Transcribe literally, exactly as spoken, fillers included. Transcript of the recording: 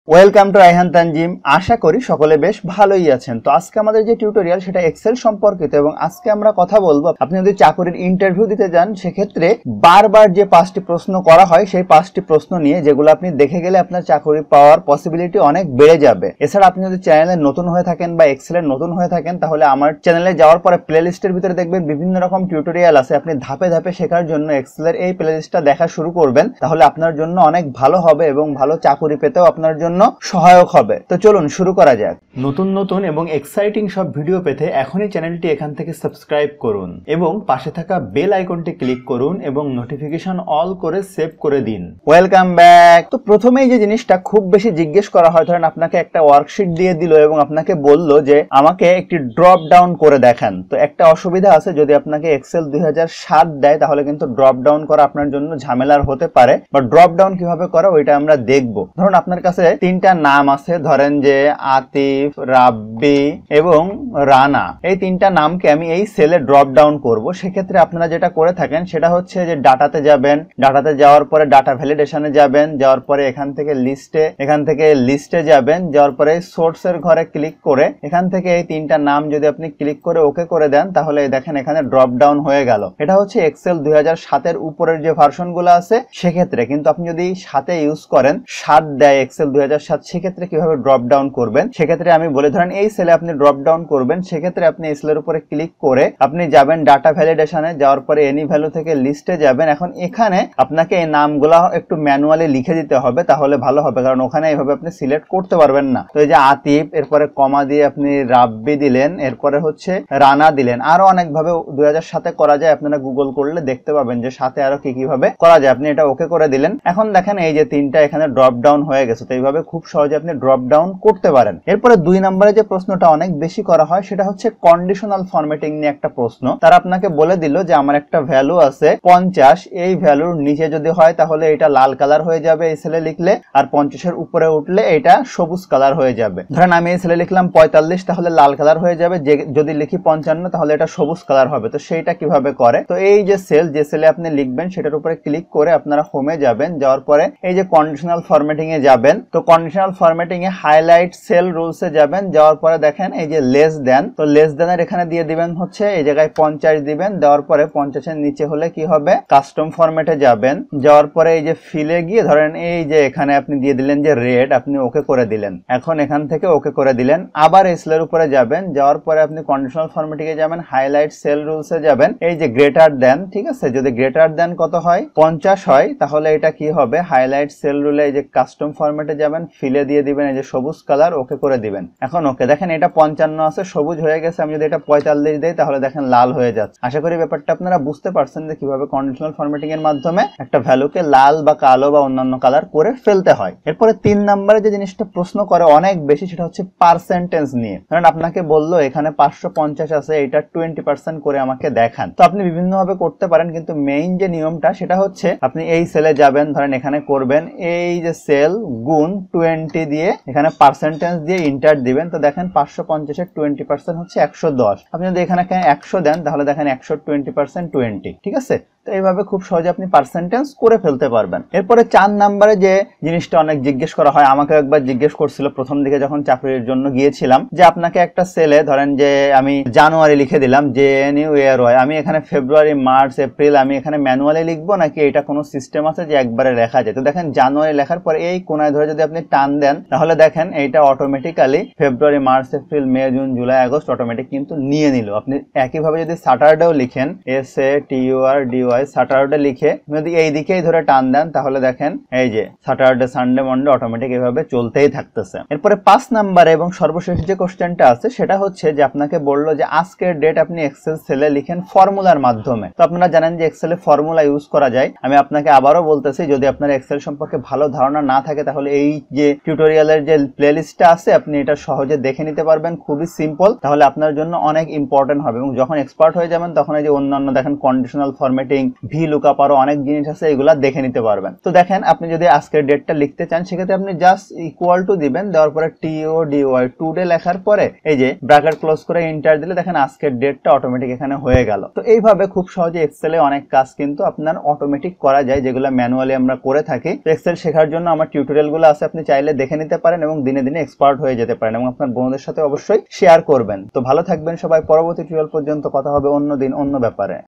Welcome to Raihan Tanzim. আশা করি সকলে বেশ ভালোই আছেন। তো আজকে আমাদের যে টিউটোরিয়াল সেটা এক্সেল সম্পর্কিত এবং আজকে আমরা কথা বলবো আপনি যদি চাকরির ইন্টারভিউ দিতে যান সেক্ষেত্রে বারবার যে পাঁচটি প্রশ্ন করা হয় সেই পাঁচটি প্রশ্ন নিয়ে, যেগুলো আপনি দেখে গেলে আপনার চাকরি পাওয়ার পসিবিলিটি অনেক বেড়ে যাবে। এছাড়া আপনি যদি চ্যানেলে নতুন হয়ে থাকেন বা এক্সেলের নতুন হয়ে থাকেন তাহলে আমার চ্যানেলে যাওয়ার পরে প্লেলিস্টের ভিতরে দেখবেন বিভিন্ন রকম টিউটোরিয়াল আছে। আপনি ধাপে ধাপে শেখার জন্য এক্সেলের এই প্লেলিস্টটা দেখা শুরু করবেন, তাহলে আপনার জন্য অনেক ভালো হবে এবং ভালো চাকরি পেতেও আপনার জন্য সহায়ক হবে। তো চলুন শুরু করা যাক। নতুন নতুন এবং এক্সাইটিং সব ভিডিও পেতে এখনই চ্যানেলটি এখান থেকে সাবস্ক্রাইব করুন এবং পাশে থাকা বেল আইকনটি ক্লিক করুন এবং নোটিফিকেশন অল করে সেভ করে দিন। Welcome back. তো প্রথমেই যে জিনিসটা খুব বেশি জিজ্ঞেস করা হয়, ধরেন আপনাকে একটা ওয়ার্কশিট দিয়ে দিল এবং আপনাকে বলল যে আমাকে একটি ড্রপ ডাউন করে দেখান। তো একটা অসুবিধা আছে, যদি আপনাকে এক্সেল দুই হাজার সাত দেয় তাহলে কিন্তু ড্রপ ডাউন করা আপনার জন্য ঝামেলার হতে পারে, বা ড্রপ ডাউন কিভাবে করা ওইটা আমরা দেখব। ধরুন আপনার কাছে তিনটা নাম আছে, ধরেন যে আতিফ, রাব্বি এবং রানা। এই তিনটা নামকে আমি এই সেলে ড্রপ ডাউন করব। সেক্ষেত্রে আপনারা যেটা করে থাকেন সেটা হচ্ছে যে ডাটাতে যাবেন, ডাটাতে যাওয়ার পরে ডাটা ভ্যালিডেশনে যাবেন, যাওয়ার পরে এখান থেকে লিস্টে এখান থেকে লিস্টে যাবেন, যাওয়ার পরে সোর্সের ঘরে ক্লিক করে এখান থেকে এই তিনটা নাম যদি আপনি ক্লিক করে ওকে করে দেন তাহলে দেখেন এখানে ড্রপ ডাউন হয়ে গেল। এটা হচ্ছে এক্সেল দুই হাজার সাতের উপরের যে ভার্সন গুলো আছে সেক্ষেত্রে। কিন্তু আপনি যদি সাথে ইউজ করেন, সাত দেয় এক্সেল দুই হাজার সাত, সেক্ষেত্রে কিভাবে ড্রপ ডাউন করবেন সেক্ষেত্রে আমি বলে, ধরেন এই সেলে আপনি ড্রপ ডাউন করবেন। সেক্ষেত্রে আপনি এই সেলের উপরে ক্লিক করে আপনি যাবেন ডাটা ভ্যালিডেশনে, যাওয়ার পরে এনি ভ্যালু থেকে লিস্টে যাবেন। এখন এখানে আপনাকে এই নামগুলা একটু ম্যানুয়ালি লিখে দিতে হবে, তাহলে ভালো হবে, কারণ ওখানে এইভাবে আপনি সিলেক্ট করতে পারবেন না। তো এই যে আতিফ, এরপরে কমা দিয়ে আপনি রাব্বি দিলেন, এরপরে হচ্ছে রানা দিলেন। আরো অনেক ভাবে দুই হাজার সাতে করা যায়, আপনারা গুগল করলে দেখতে পাবেন যে সাথে আরো কি কিভাবে করা যায়। আপনি এটা ওকে করে দিলেন। এখন দেখেন এই যে তিনটা এখানে ড্রপ ডাউন হয়ে গেছে। তো এইভাবে খুব সহজে আপনি ড্রপ ডাউন করতে পারেন। এরপরে দুই নম্বরে যে প্রশ্নটা অনেক বেশি করা হয় সেটা হচ্ছে কন্ডিশনাল ফরম্যাটিং নিয়ে একটা প্রশ্ন। তারা আপনাকে বলে দিল যে আমার একটা ভ্যালু আছে পঞ্চাশ, এই ভ্যালুর নিচে যদি হয় তাহলে এটা লাল কালার হয়ে যাবে এই সেলে লিখলে, আর পঞ্চাশের উপরে উঠলে এটা সবুজ কালার হয়ে যাবে। ধরেন আমি এই সেলে লিখলাম পঁয়তাল্লিশ, তাহলে লাল কালার হয়ে যাবে। যে যদি লিখি পঞ্চান্ন তাহলে এটা সবুজ কালার হবে। তো সেইটা কিভাবে করে, তো এই যে সেল যে সেলে আপনি লিখবেন সেটার উপরে ক্লিক করে আপনারা হোমে যাবেন, যাওয়ার পরে এই যে কন্ডিশনাল ফরম্যাটিং এ যাবেন। তো কন্ডিশনাল ফরম্যাটিং এ হাইলাইট সেল রুলসে যাবেন, যাওয়ার পরে দেখেন এই যে লেস দেন, তো লেস দেনের এখানে দিয়ে দিবেন হচ্ছে এই জায়গায় পঞ্চাশ দিবেন। দেওয়ার পরে পঞ্চাশের নিচে হলে কি হবে, কাস্টম ফরম্যাটে যাবেন, যাওয়ার পরে এই যে ফিলে গিয়ে ধরেন এই যে এখানে আপনি দিয়ে দিলেন যে রেড, আপনি ওকে করে দিলেন। এখন এখান থেকে ওকে করে দিলেন, আবার এই সেলের উপরে যাবেন, যাওয়ার পরে আপনি কন্ডিশনাল ফরম্যাটিং এ যাবেন, হাইলাইট সেল রুলসে যাবেন, এই যে গ্রেটার দেন, ঠিক আছে, যদি গ্রেটার দেন কত হয়, পঞ্চাশ হয়, তাহলে এটা কি হবে, হাইলাইট সেল রুলে এই যে কাস্টম ফরম্যাটে যাবেন, ফিলে দিয়ে দিবেন এই যে সবুজ কালার, ওকে করে দিবেন। এখন ওকে দেখেন এটা পঞ্চান্ন আছে, সবুজ হয়ে গেছে। আমি যদি এটা পঁয়তাল্লিশ দেই তাহলে দেখেন লাল হয়ে যাচ্ছে। আশা করি ব্যাপারটা আপনারা বুঝতে পারছেন যে কিভাবে কন্ডিশনাল ফরম্যাটিং এর মাধ্যমে একটা ভ্যালুকে লাল বা কালো বা অন্যান্য কালার করে ফেলতে হয়। এরপরে তিন নম্বরে যে জিনিসটা প্রশ্ন করে অনেক বেশি সেটা হচ্ছে পার্সেন্টেজ নিয়ে। কারণ আপনাকে বললো এখানে পাঁচশো পঞ্চাশ আছে, এটা টোয়েন্টি পার্সেন্ট করে আমাকে দেখান। তো আপনি বিভিন্ন ভাবে করতে পারেন, কিন্তু মেইন যে নিয়মটা সেটা হচ্ছে আপনি এই সেলে যাবেন, ধরেন এখানে করবেন এই যে সেল গুণ টোয়েন্টি দিয়ে এখানে পার্সেন্টেজ দিয়ে ইন্টার দিবেন। তো দেখেন পাঁচশো পঞ্চাশের টোয়েন্টি পার্সেন্ট হচ্ছে একশো দশ। আপনি যদি এখানে একশো দেন তাহলে দেখেন একশো টোয়েন্টি পার্সেন্ট টোয়েন্টি, ঠিক আছে। তো এইভাবে খুব সহজে আপনি পার্সেন্টেজ করে ফেলতে পারবেন। এরপরে চার নম্বরে যে জিনিসটা অনেক জিজ্ঞেস করা হয়, আমাকে একবার জিজ্ঞেস করছিল প্রথম দিকে যখন চাকরির জন্য গিয়েছিলাম, যে আপনাকে একটা সেলে ধরেন যে আমি জানুয়ারি লিখে দিলাম, J N U R Y, আমি এখানে ফেব্রুয়ারি, মার্চ, এপ্রিল আমি এখানে ম্যানুয়ালি লিখবো নাকি এটা কোনো সিস্টেম আছে যে একবারে লেখা যায়। তো দেখেন জানুয়ারি লেখার পরে এই কোনায় ধরে যদি আপনি টান দেন তাহলে দেখেন এইটা automatically February, March, April, May, June, July, August automatic কিন্তু নিয়ে নিল। আপনি একইভাবে যদি স্যাটারডেও লিখেন, S A T U R D Y, Saturday লিখে যদি এই দিকেই ধরে টান দেন তাহলে দেখেন এই যে স্যাটারডে, সানডে, মন্ডে অটোমেটিক এইভাবে চলতেই থাকতেছে। এরপরে পাঁচ নাম্বারে এবং সর্বশেষ যে কোশ্চেনটা আছে সেটা হচ্ছে যে আপনাকে বললো যে আজকের ডেট আপনি এক্সেল সেলে লিখেন ফর্মুলার মাধ্যমে। তো আপনারা জানেন যে এক্সেলে ফর্মুলা ইউজ করা যায়। আমি আপনাকে আবারও বলতেছি, যদি আপনার এক্সেল সম্পর্কে ভালো ধারণা না থাকে তাহলে এই যে টিউটোরিয়ালের যে প্লেলিস্টটা আছে আপনি এটা সহজে দেখে নিতে পারবেন, খুবই সিম্পল। তাহলে আপনার জন্য অনেক ইম্পর্টেন্ট হবে এবং যখন এক্সপার্ট হয়ে যাবেন তখন এই যে অন্যান্য দেখেন কন্ডিশনাল ফরম্যাটিং, ভি লুকআপ, আরো অনেক জিনিস আছে, এগুলা দেখে নিতে পারবেন। তো দেখেন আপনি যদি আজকের ডেটটা লিখতে চান সেক্ষেত্রে আপনি জাস্ট ইকুয়াল টু দিবেন, দেওয়ার পরে T O D Y today লেখার পরে এই যে ব্র্যাকেট ক্লোজ করে ইন্টার দিলে দেখেন আজকের ডেটটা অটোমেটিক এখানে হয়ে গেল। তো এইভাবে খুব সহজে এক্সেলে অনেক কাজ কিন্তু আপনার অটোমেটিক করা যায় যেগুলো ম্যানুয়ালি আমরা করে থাকি। তো এক্সেল শেখার জন্য আমার টিউটোরিয়াল গুলো আছে, আপনি চাইলে দেখে নিতে পারেন এবং দিনে দিনে এক্সপার্ট হয়ে যেতে পারেন এবং আপনার বন্ধুদের সাথে অবশ্যই শেয়ার করবেন। তো ভালো থাকবেন সবাই, পরবর্তী টিউটোরিয়াল পর্যন্ত কথা হবে অন্য দিন অন্য ব্যাপারে।